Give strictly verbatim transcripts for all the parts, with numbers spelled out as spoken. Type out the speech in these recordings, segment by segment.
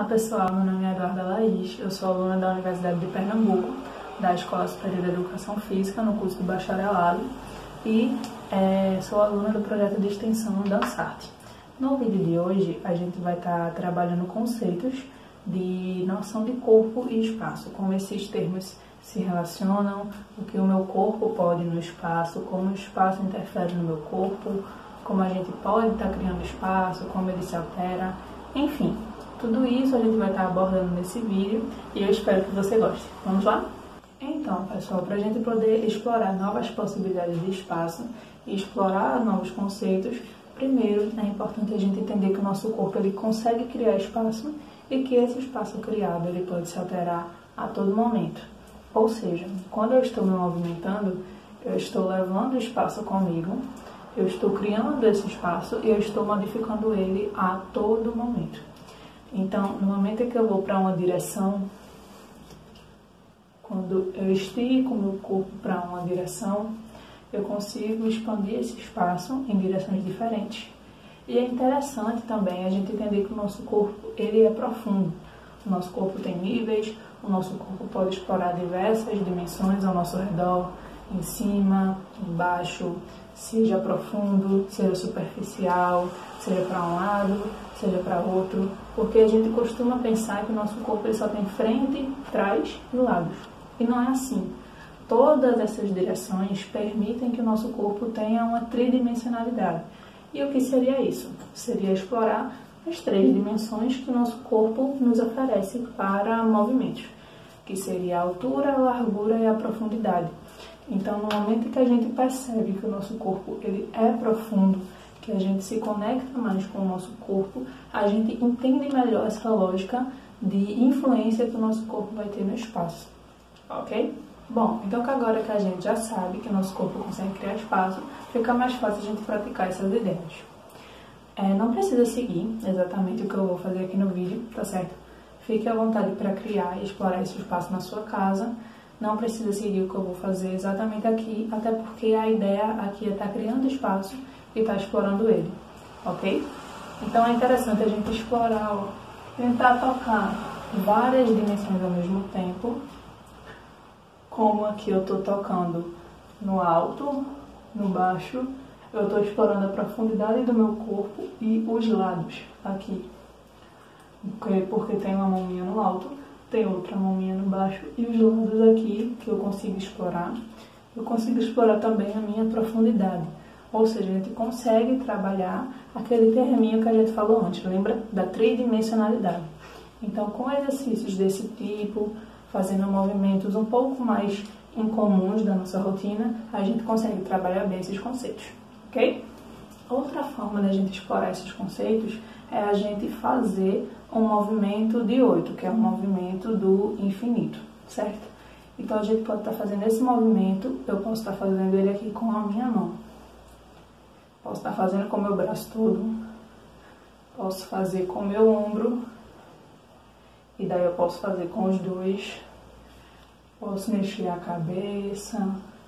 pessoal, meu nome é Eduarda Laís, eu sou aluna da Universidade de Pernambuco, da Escola Superior de Educação Física, no curso de bacharelado, e é, sou aluna do projeto de extensão Dançarte. No vídeo de hoje, a gente vai estar trabalhando conceitos de noção de corpo e espaço, como esses termos se relacionam, o que o meu corpo pode no espaço, como o espaço interfere no meu corpo, como a gente pode estar criando espaço, como ele se altera, enfim. Tudo isso a gente vai estar abordando nesse vídeo e eu espero que você goste. Vamos lá? Então, pessoal, para a gente poder explorar novas possibilidades de espaço e explorar novos conceitos, primeiro é importante a gente entender que o nosso corpo ele consegue criar espaço e que esse espaço criado ele pode se alterar a todo momento. Ou seja, quando eu estou me movimentando, eu estou levando o espaço comigo, eu estou criando esse espaço e eu estou modificando ele a todo momento. Então, no momento em que eu vou para uma direção, quando eu estico o meu corpo para uma direção, eu consigo expandir esse espaço em direções diferentes. E é interessante também a gente entender que o nosso corpo ele é profundo. O nosso corpo tem níveis, o nosso corpo pode explorar diversas dimensões ao nosso redor, em cima, embaixo, seja profundo, seja superficial, seja para um lado, seja para outro, porque a gente costuma pensar que o nosso corpo ele só tem frente, trás e lados. E não é assim. Todas essas direções permitem que o nosso corpo tenha uma tridimensionalidade. E o que seria isso? Seria explorar as três dimensões que o nosso corpo nos oferece para movimentos, que seria a altura, a largura e a profundidade. Então, no momento que a gente percebe que o nosso corpo ele é profundo, que a gente se conecta mais com o nosso corpo, a gente entende melhor essa lógica de influência que o nosso corpo vai ter no espaço, ok? Bom, então que agora que a gente já sabe que o nosso corpo consegue criar espaço, fica mais fácil a gente praticar essas ideias. É, não precisa seguir exatamente o que eu vou fazer aqui no vídeo, tá certo? Fique à vontade para criar e explorar esse espaço na sua casa. Não precisa seguir o que eu vou fazer exatamente aqui, até porque a ideia aqui é estar criando espaço e estar explorando ele, ok? Então é interessante a gente explorar, ó, tentar tocar várias dimensões ao mesmo tempo, como aqui eu estou tocando no alto, no baixo, eu estou explorando a profundidade do meu corpo e os lados aqui, porque, porque tem uma mão minha no alto, tem outra mão minha no baixo e os lados aqui que eu consigo explorar, eu consigo explorar também a minha profundidade. Ou seja, a gente consegue trabalhar aquele terminho que a gente falou antes, lembra? Da tridimensionalidade. Então, com exercícios desse tipo, fazendo movimentos um pouco mais incomuns da nossa rotina, a gente consegue trabalhar bem esses conceitos, ok? Outra forma da gente explorar esses conceitos é a gente fazer um movimento de oito, que é um movimento do infinito, certo? Então, a gente pode estar fazendo esse movimento, eu posso estar fazendo ele aqui com a minha mão. Posso estar fazendo com o meu braço todo, posso fazer com o meu ombro, e daí eu posso fazer com os dois, posso mexer a cabeça,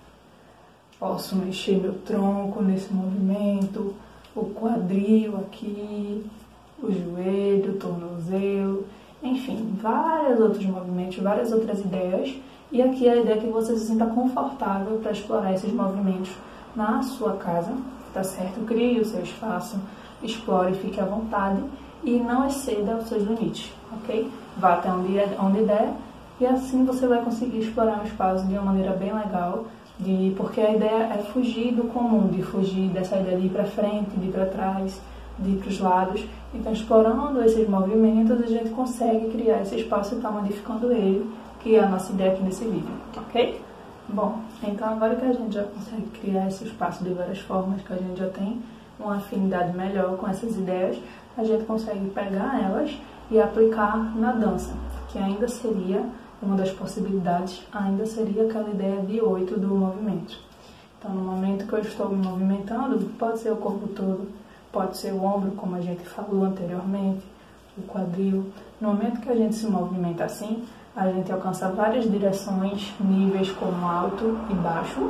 posso mexer meu tronco nesse movimento, o quadril aqui, o joelho, o tornozelo, enfim, vários outros movimentos, várias outras ideias, e aqui a ideia é que você se sinta confortável para explorar esses movimentos na sua casa, tá certo? Crie o seu espaço, explore, fique à vontade e não exceda os seus limites, ok? Vá até onde, onde der e assim você vai conseguir explorar o espaço de uma maneira bem legal, de, porque a ideia é fugir do comum, de fugir dessa ideia de ir para frente, de ir para trás, de ir para os lados. Então, explorando esses movimentos, a gente consegue criar esse espaço e estar modificando ele, que é a nossa ideia aqui nesse vídeo, ok? Bom, então agora que a gente já consegue criar esse espaço de várias formas, que a gente já tem uma afinidade melhor com essas ideias, a gente consegue pegar elas e aplicar na dança, que ainda seria uma das possibilidades, ainda seria aquela ideia de oito do movimento. Então, no momento que eu estou me movimentando, pode ser o corpo todo, pode ser o ombro, como a gente falou anteriormente, o quadril. No momento que a gente se movimenta assim, a gente alcança várias direções, níveis como alto e baixo,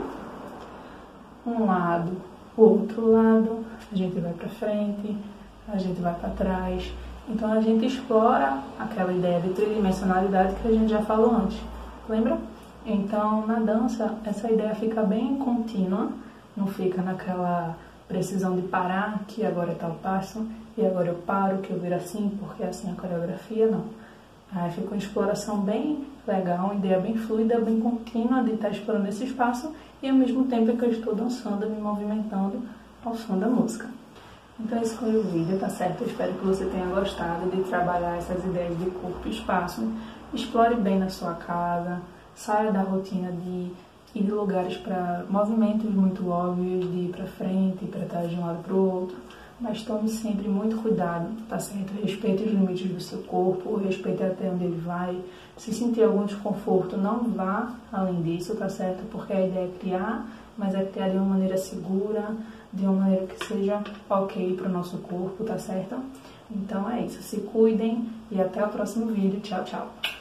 um lado, o outro lado, a gente vai para frente, a gente vai para trás, Então a gente explora aquela ideia de tridimensionalidade que a gente já falou antes, lembra? Então na dança essa ideia fica bem contínua, não fica naquela precisão de parar, que agora é tal passo, e agora eu paro, que eu viro assim, porque é assim a coreografia, não. Aí fica uma exploração bem legal, uma ideia bem fluida, bem contínua de estar explorando esse espaço e ao mesmo tempo que eu estou dançando, me movimentando ao som da música. Então esse foi o vídeo, tá certo? Eu espero que você tenha gostado de trabalhar essas ideias de corpo e espaço. Explore bem na sua casa, saia da rotina de ir de lugares para movimentos muito óbvios, de ir para frente, para trás de um lado para o outro. Mas tome sempre muito cuidado, tá certo? Respeite os limites do seu corpo, respeite até onde ele vai. Se sentir algum desconforto, não vá além disso, tá certo? Porque a ideia é criar, mas é criar de uma maneira segura, de uma maneira que seja ok para o nosso corpo, tá certo? Então é isso, se cuidem e até o próximo vídeo. Tchau, tchau!